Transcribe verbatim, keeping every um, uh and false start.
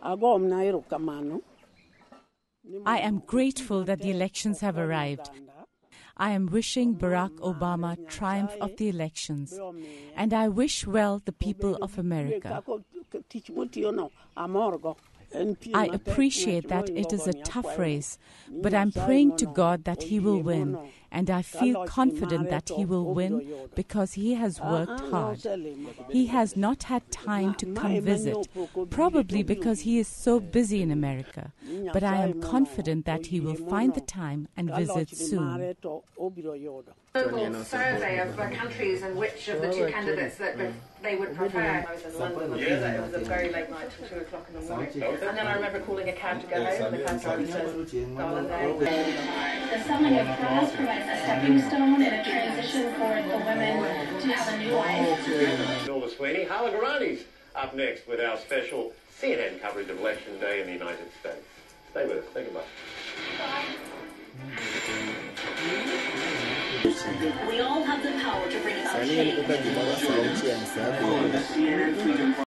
I am grateful that the elections have arrived. I am wishing Barack Obama triumph of the elections, and I wish well the people of America. I appreciate that it is a tough race, but I'm praying to God that he will win, and I feel confident that he will win because he has worked hard. He has not had time to come visit, probably because he is so busy in America, but I am confident that he will find the time and visit soon. Global survey of uh, countries and which of the two candidates that they would prefer. I was in London, yeah. It was a very late night till two o'clock in the morning. And then I remember calling a cab to go home, and the cab driver says, "Darling, the selling of cars provides a stepping stone and a transition for the women to have a new life. Norma Sweeney, Hala Garani's up next with our special C N N coverage of Election Day in the United States. Stay with us. Think about it. We all have the power to bring about change.